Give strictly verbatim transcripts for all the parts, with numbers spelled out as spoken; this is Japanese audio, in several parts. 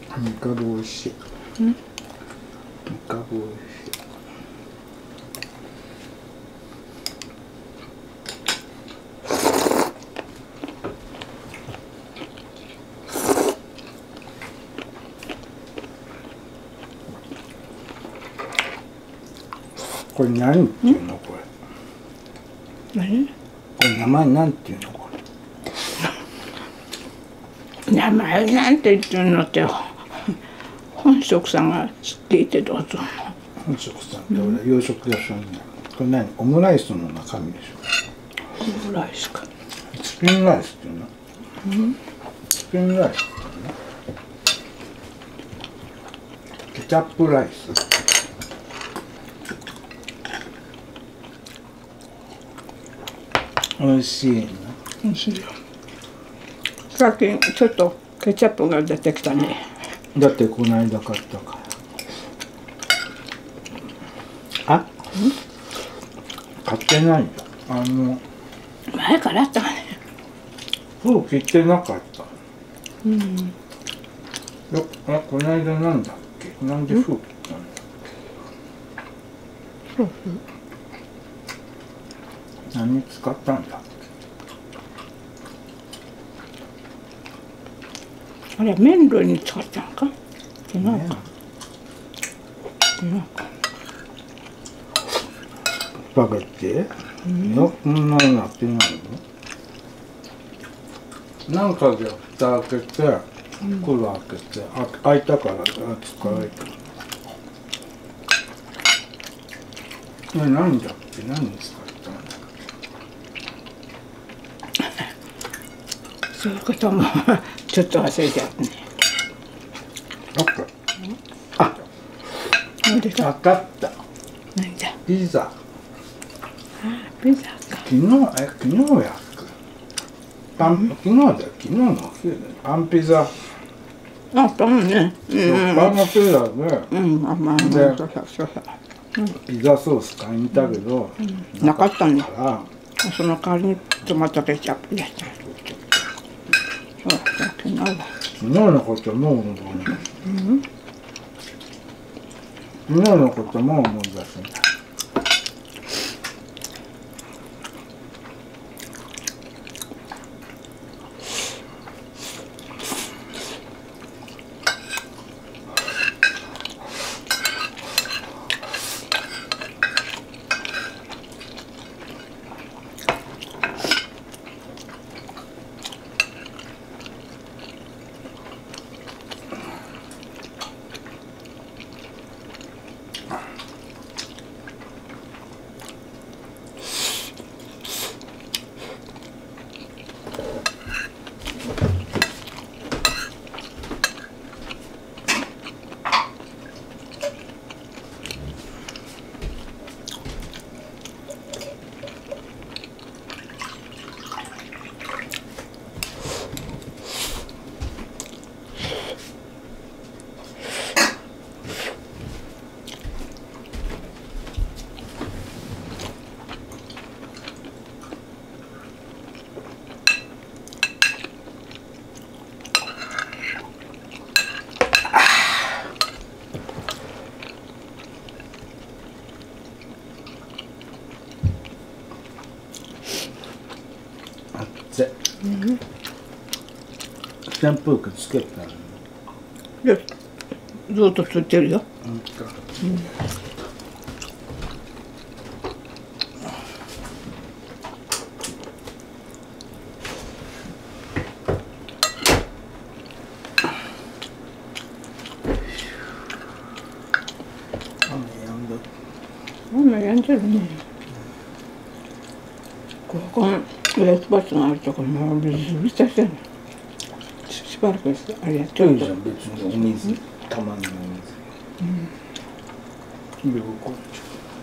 みかぶ美味しい。 うん。 みかぶ美味しい。これ何っていうのこれ。 何？ これ名前なんていうのこれ。 名前なんて言ってるのって本職さんが知っていてどうぞ。 本職さんって俺洋食屋さんね。これ何？オムライスの中身でしょ。 オムライスか。 チキンライスっていうの？ うん。 チキンライスっていうの？ケチャップライス？美味しいな。 美味しいよ。最近ちょっとケチャップが出てきたね。 だってこの間買ったから。あ？買ってないよ。あの前からあったね。 封切ってなかった。 うん。 よあこの間なんだっけ？なんで封切ったんだっけ？ そうそう。 何に使ったんだっあれ麺類に使ったんか？違うか。 ね違うか。 スパゲッティ？いや、こんなになってないの？なんかで蓋開けて、袋開けて、あ開いたから使えた。え、何だっけ？何に使ったんだっけ？ そういうこともちょっと忘れちゃったね。 あった。あ、 何でか？ わかった。 何だ？ ピザ。 あ、ピザか。 昨日、え、昨日やっけ？パン、昨日だよ。昨日の昼だよ。パンピザ。 あ、パンね。うん。 パンのピザで、 うん、あ、まあ、そうそうそうそう。 ピザソース買いに行ったけど、 なかったね。 からその代わりにトマトケチャップでした。そう、昨日は。 昨日のこともう思い出す。 うん。 昨日のことも思い出す。うん、扇風機つけたの？ で、ずっとついてるよ。 うん、 雨やんでるね。ここのウエストバスがあるところもう水浸してるの。しばらくあれやってるいいじゃん、別にお水、たまにお水。うん。で、こっち。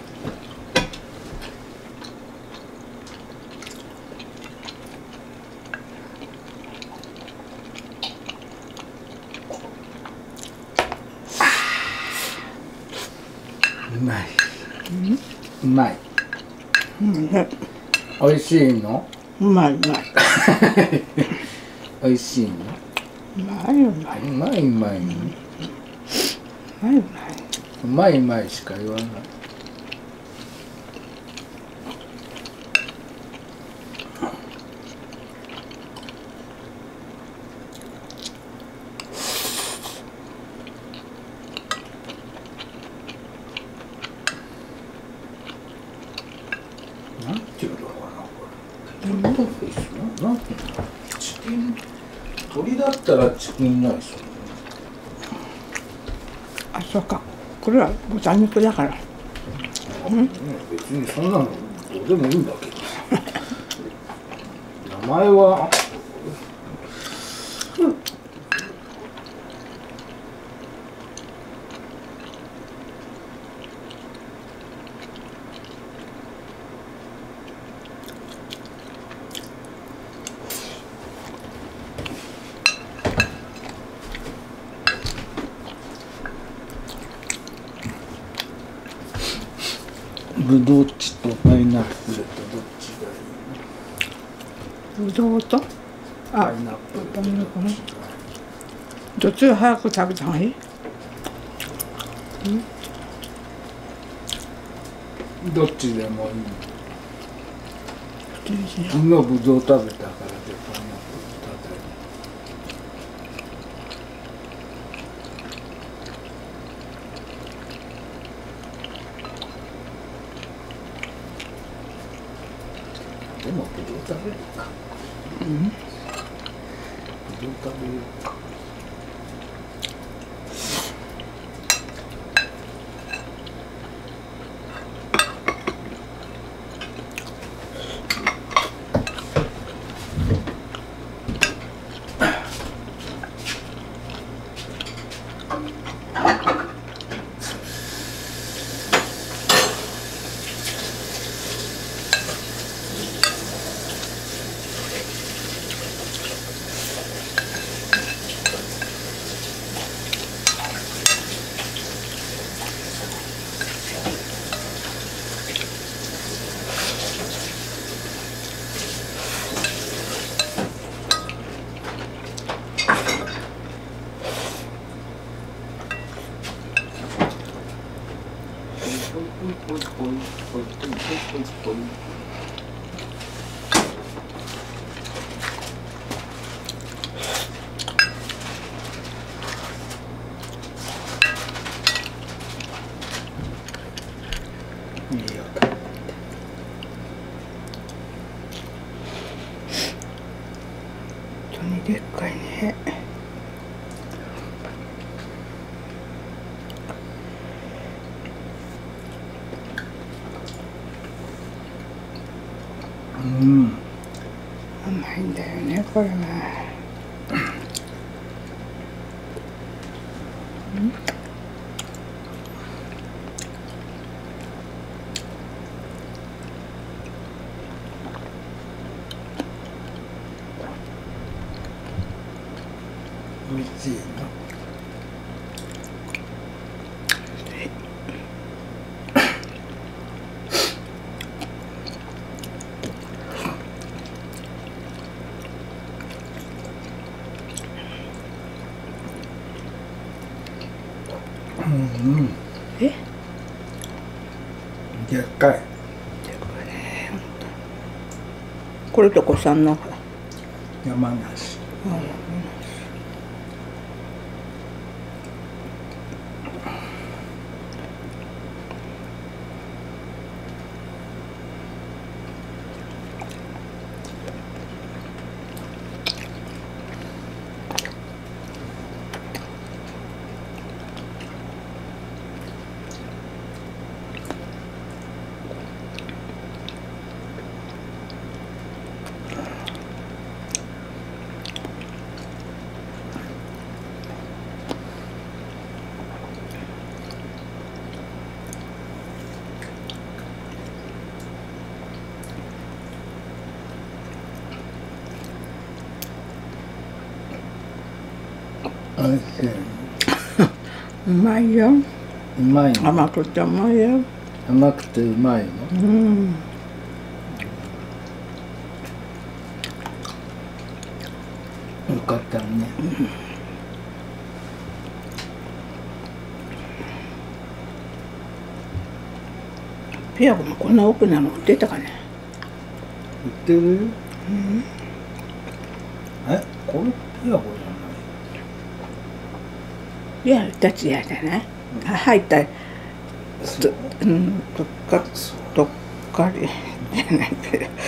うまい。うまい。 うんね。 美味しいの？ うまいうまい。 美味しいの？ うまいうまい。 うまいうまい。 うまいうまい。 うまいうまいしか言わない。なんていうのかなこれ。ケチャップフェイスな、なんていうの。チキン。鶏だったらチキンライス。 あ、そうか。これは豚肉だから。うん、 別にそんなのどうでもいいんだけど。名前は。ブドウチとパイナップルとどっちがいいの？ ぶどうと、あ、 パイナップルとパイナップル。どっちが早く食べた方がいい？ うん、どっちでもいい。 今ブドウ食べたからでパイナップル食べる。でもブドウ食べるか。 うん。 ブドウ食べようか。いいよ。 本当にでっかいね。 うん。 甘いんだよね、これは。うん。 美味しいな。うんうん。 え？ でっかい。 でっかいね、本当。これとこさんの山梨。 ああ、山梨。 おいしい。 うまいよ。 うまいの？ 甘くてうまいよ。 甘くてうまいの？ うん。 よかったね。 うん。 ピアゴもこんな大きなの売ってたかね。 売ってる？うん、え、これピアゴじゃない？いや、二つやじゃない？うん、入ったと、うん、どっかどっかりじゃないけど。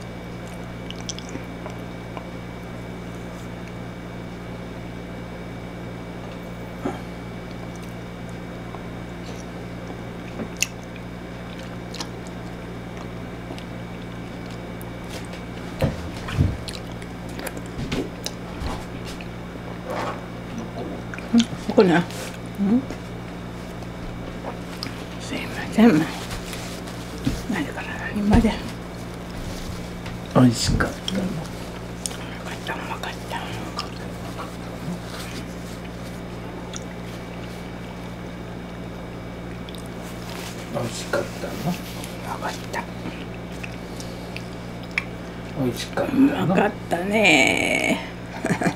ここね、うん、すいません、何から何まで美味しかった。うまかった、うまかった。 美味しかったの？ うまかった。 美味しかったうまかったね。